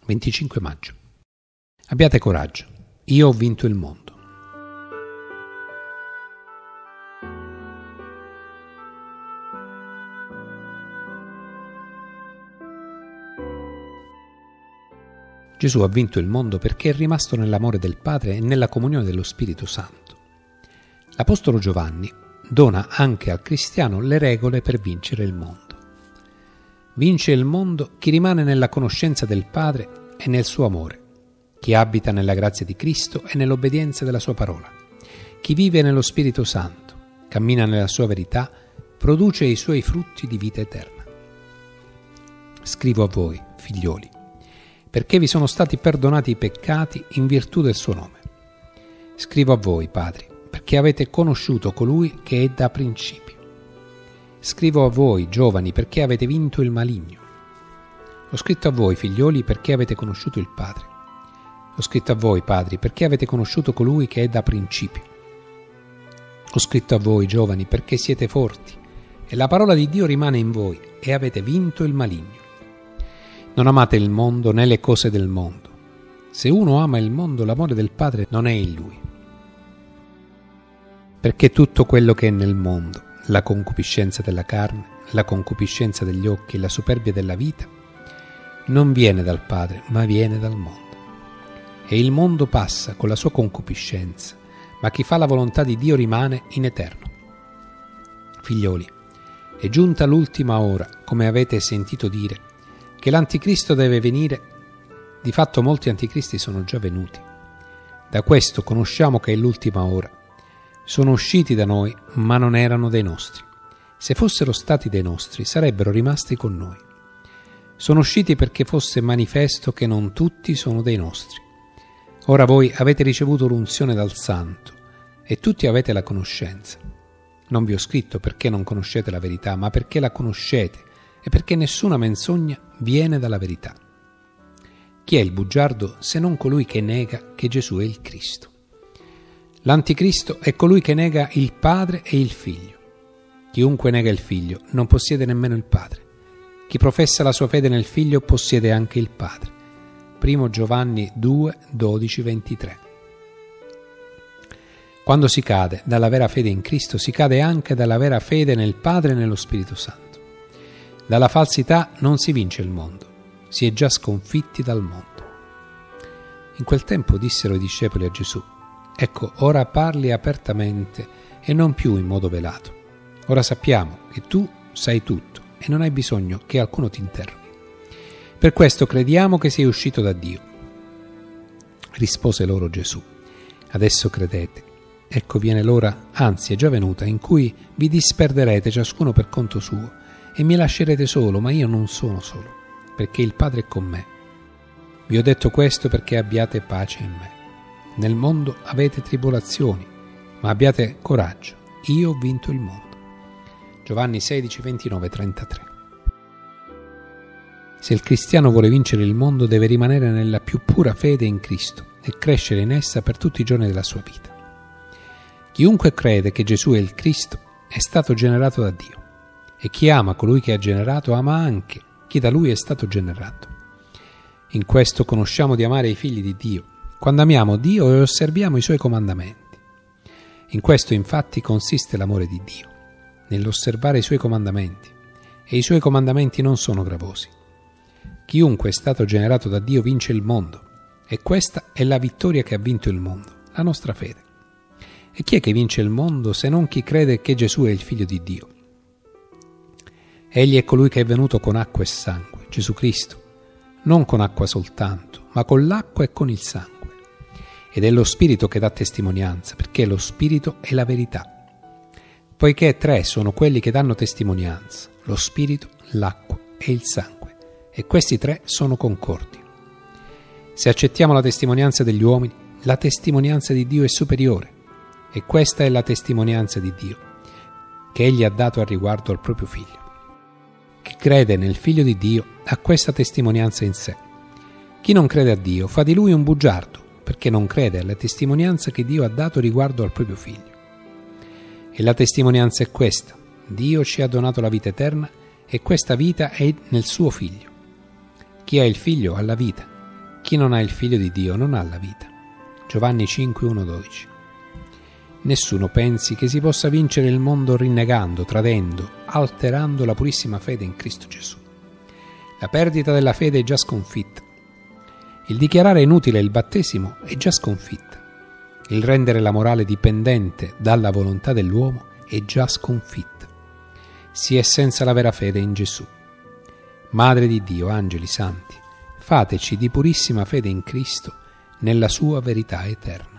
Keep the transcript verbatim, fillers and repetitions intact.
venticinque maggio. Abbiate coraggio, io ho vinto il mondo. Gesù ha vinto il mondo perché è rimasto nell'amore del Padre e nella comunione dello Spirito Santo. L'Apostolo Giovanni dona anche al cristiano le regole per vincere il mondo. Vince il mondo chi rimane nella conoscenza del Padre e nel suo amore, chi abita nella grazia di Cristo e nell'obbedienza della sua parola, chi vive nello Spirito Santo, cammina nella sua verità, produce i suoi frutti di vita eterna. Scrivo a voi, figlioli, perché vi sono stati perdonati i peccati in virtù del suo nome. Scrivo a voi, padri, perché avete conosciuto colui che è da principio. Scrivo a voi, giovani, perché avete vinto il maligno. Ho scritto a voi, figlioli, perché avete conosciuto il Padre. Ho scritto a voi, padri, perché avete conosciuto colui che è da principio. Ho scritto a voi, giovani, perché siete forti, e la parola di Dio rimane in voi, e avete vinto il maligno. Non amate il mondo né le cose del mondo. Se uno ama il mondo, l'amore del Padre non è in lui. Perché tutto quello che è nel mondo, la concupiscenza della carne, la concupiscenza degli occhi e la superbia della vita, non viene dal Padre, ma viene dal mondo. E il mondo passa con la sua concupiscenza, ma chi fa la volontà di Dio rimane in eterno. Figlioli, è giunta l'ultima ora, come avete sentito dire, che l'anticristo deve venire. Di fatto molti anticristi sono già venuti. Da questo conosciamo che è l'ultima ora. Sono usciti da noi, ma non erano dei nostri. Se fossero stati dei nostri, sarebbero rimasti con noi. Sono usciti perché fosse manifesto che non tutti sono dei nostri. Ora voi avete ricevuto l'unzione dal Santo, e tutti avete la conoscenza. Non vi ho scritto perché non conoscete la verità, ma perché la conoscete, e perché nessuna menzogna viene dalla verità. Chi è il bugiardo se non colui che nega che Gesù è il Cristo? L'anticristo è colui che nega il Padre e il Figlio. Chiunque nega il Figlio non possiede nemmeno il Padre. Chi professa la sua fede nel Figlio possiede anche il Padre. Primo Giovanni due, dodici, ventitré. Quando si cade dalla vera fede in Cristo, si cade anche dalla vera fede nel Padre e nello Spirito Santo. Dalla falsità non si vince il mondo, si è già sconfitti dal mondo. In quel tempo dissero i discepoli a Gesù: ecco, ora parli apertamente e non più in modo velato. Ora sappiamo che tu sai tutto e non hai bisogno che qualcuno ti interroghi. Per questo crediamo che sei uscito da Dio. Rispose loro Gesù: adesso credete. Ecco viene l'ora, anzi è già venuta, in cui vi disperderete ciascuno per conto suo e mi lascerete solo, ma io non sono solo, perché il Padre è con me. Vi ho detto questo perché abbiate pace in me. Nel mondo avete tribolazioni, ma abbiate coraggio, io ho vinto il mondo. Giovanni sedici, ventinove, trentatré. Se il cristiano vuole vincere il mondo, deve rimanere nella più pura fede in Cristo e crescere in essa per tutti i giorni della sua vita. Chiunque crede che Gesù è il Cristo è stato generato da Dio, e chi ama colui che ha generato ama anche chi da lui è stato generato. In questo conosciamo di amare i figli di Dio, quando amiamo Dio e osserviamo i Suoi comandamenti. In questo infatti consiste l'amore di Dio, nell'osservare i Suoi comandamenti, e i Suoi comandamenti non sono gravosi. Chiunque è stato generato da Dio vince il mondo, e questa è la vittoria che ha vinto il mondo, la nostra fede. E chi è che vince il mondo se non chi crede che Gesù è il Figlio di Dio? Egli è colui che è venuto con acqua e sangue, Gesù Cristo, non con acqua soltanto, ma con l'acqua e con il sangue. Ed è lo Spirito che dà testimonianza, perché lo Spirito è la verità. Poiché tre sono quelli che danno testimonianza, lo Spirito, l'acqua e il sangue, e questi tre sono concordi. Se accettiamo la testimonianza degli uomini, la testimonianza di Dio è superiore, e questa è la testimonianza di Dio, che Egli ha dato al riguardo al proprio Figlio. Chi crede nel Figlio di Dio ha questa testimonianza in sé. Chi non crede a Dio fa di lui un bugiardo, perché non crede alla testimonianza che Dio ha dato riguardo al proprio Figlio. E la testimonianza è questa: Dio ci ha donato la vita eterna, e questa vita è nel suo Figlio. Chi ha il Figlio ha la vita. Chi non ha il Figlio di Dio non ha la vita. Giovanni cinque, uno, dodici. Nessuno pensi che si possa vincere il mondo rinnegando, tradendo, alterando la purissima fede in Cristo Gesù. La perdita della fede è già sconfitta. Il dichiarare inutile il battesimo è già sconfitta. Il rendere la morale dipendente dalla volontà dell'uomo è già sconfitta. Si è senza la vera fede in Gesù. Madre di Dio, angeli santi, fateci di purissima fede in Cristo nella sua verità eterna.